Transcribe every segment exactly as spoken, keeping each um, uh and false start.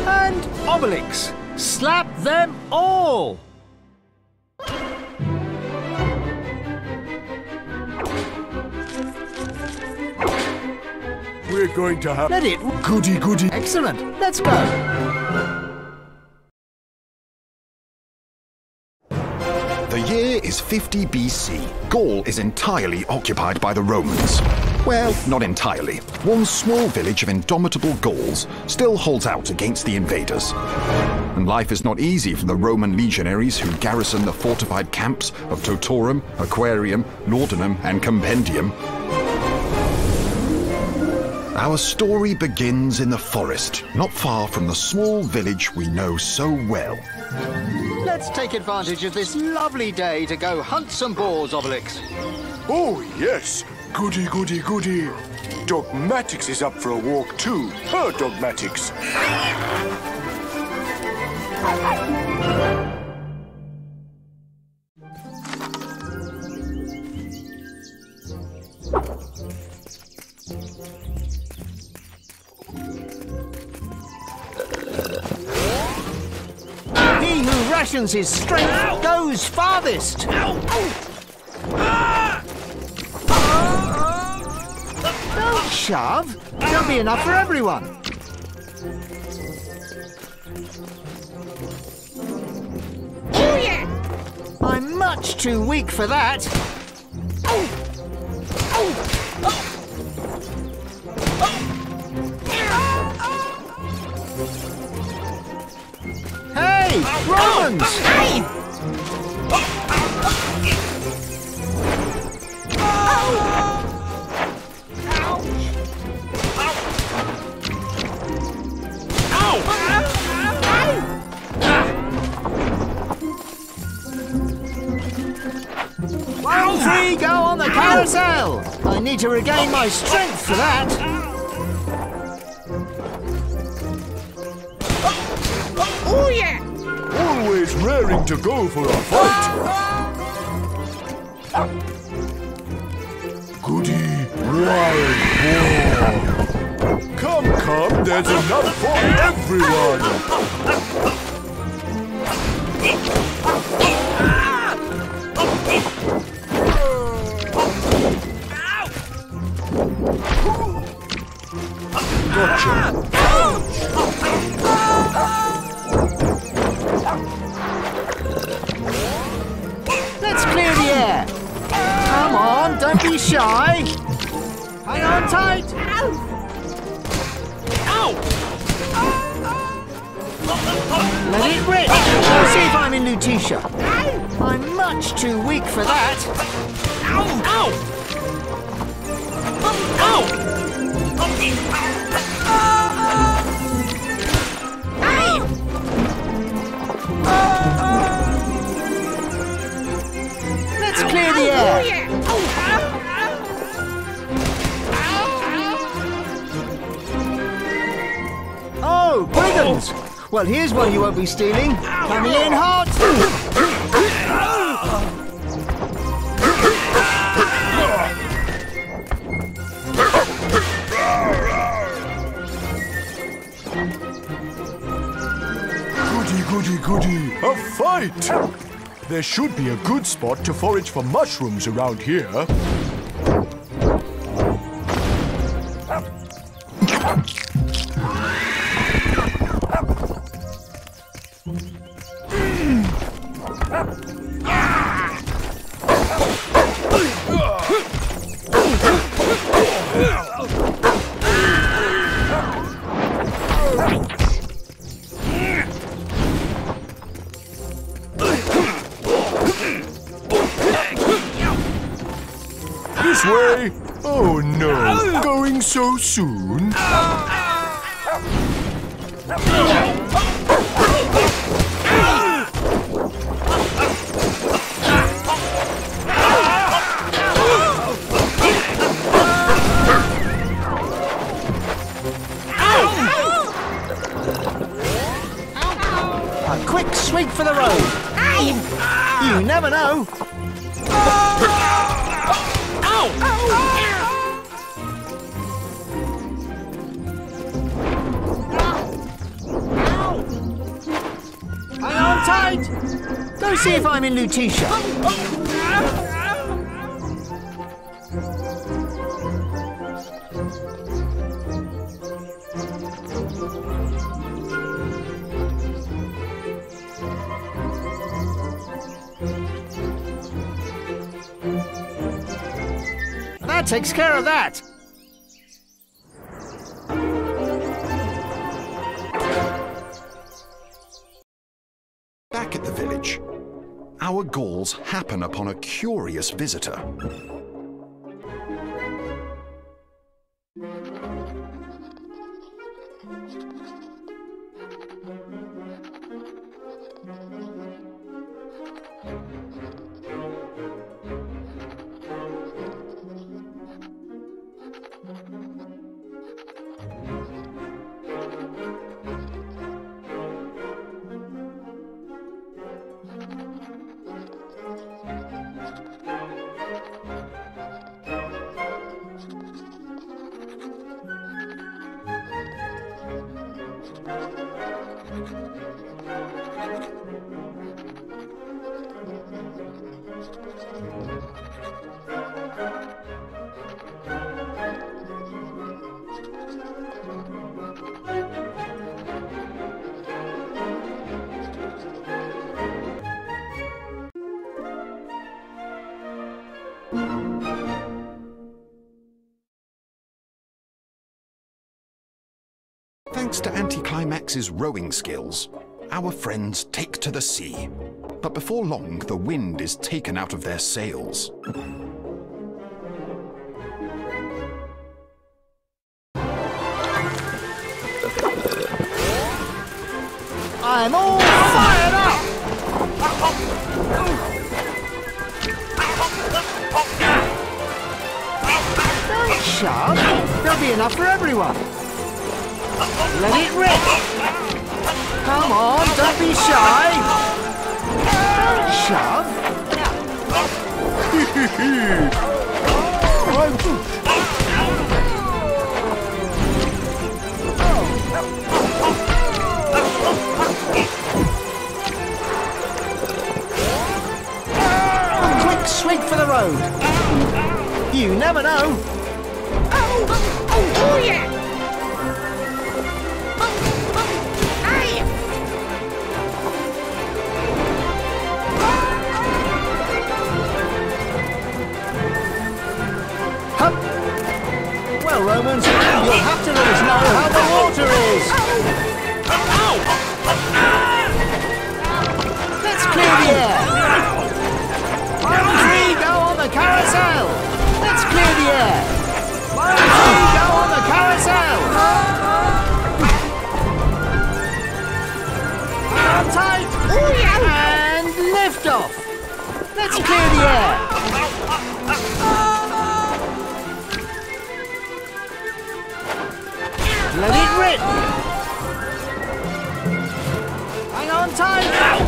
and Obelix. Slap them all! We're going to have... Let it... Goody, goody. Excellent. Let's go. The year is fifty B C. Gaul is entirely occupied by the Romans. Well, not entirely. One small village of indomitable Gauls still holds out against the invaders. And life is not easy for the Roman legionaries who garrison the fortified camps of Totorum, Aquarium, Laudanum, and Compendium. Our story begins in the forest, not far from the small village we know so well. Let's take advantage of this lovely day to go hunt some boars, Obelix. Oh, yes. Goody, goody, goody. Dogmatix is up for a walk too. Her Dogmatix. He who rations his strength goes farthest. Don't shove. There'll be enough for everyone. Oh, yeah. I'm much too weak for that. Hey, Romans! Hey! One free go on the carousel! I need to regain my strength for that. Oh yeah! Always raring to go for a fight. Goody, wild boar. Come, come, there's enough for everyone. Gotcha. Let's clear the air. Come on, don't be shy. Hang on tight. Ow! Let it rip. See if I'm in Lutetia. I'm much too weak for that. Ow! Ow! Ow! Let's clear the air. Oh, brigands! Well, here's one you won't be stealing. Coming in hot. Goody, goody, goody. A fight! There should be a good spot to forage for mushrooms around here. This way! Oh no! Going so soon? A quick sweep for the road. You never know. on tight! Go see if I'm in Lutetia. That takes care of that. Back at the village, our Gauls happen upon a curious visitor. Thanks to Anticlimax's rowing skills, our friends take to the sea. But before long, the wind is taken out of their sails. I'm all fired up! Don't shove. There'll be enough for everyone. Let it rip! Come on, don't be shy! Don't shove! Quick sweep for the road! You never know! Oh, oh, oh yeah! Well, Romans, you'll have to let us know how the water is. Let's clear the air. One, three, go on the carousel. Let's clear the air. One, three, go on the carousel. Hang on tight. And lift off. Let's clear the air. Let it rip! Hang on tight!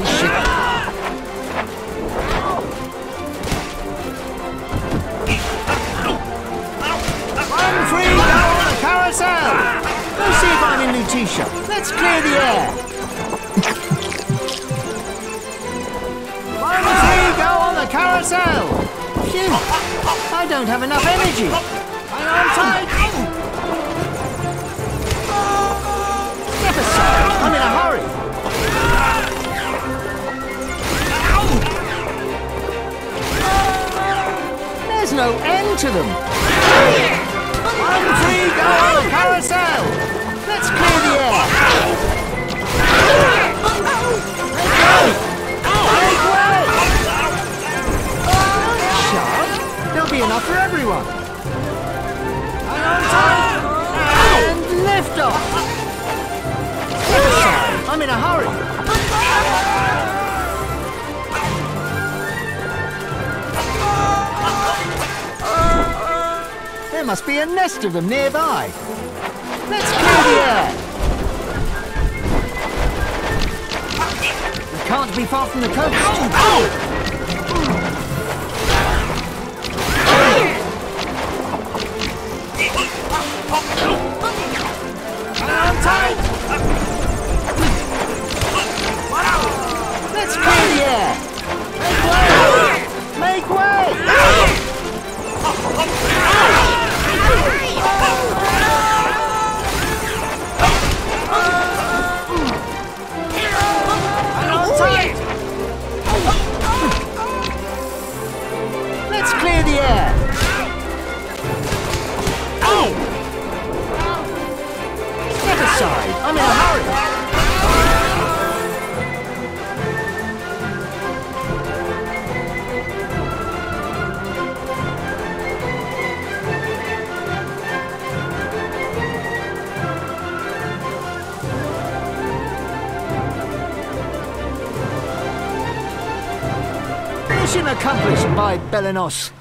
One, three, go on the carousel! Go see if I'm in Lutetia. Let's clear the air! One, three, go on the carousel! Phew! I don't have enough energy! Hang on tight! I'm in a hurry! There's no end to them! One, three, go on the carousel! Let's clear the air! Make way! Shove! There'll be enough for everyone! Hang on tight! And lift off! I'm in a hurry. There must be a nest of them nearby. Let's clear the air. We can't be far from the coast. Hang on tight. Mission accomplished by Belenos.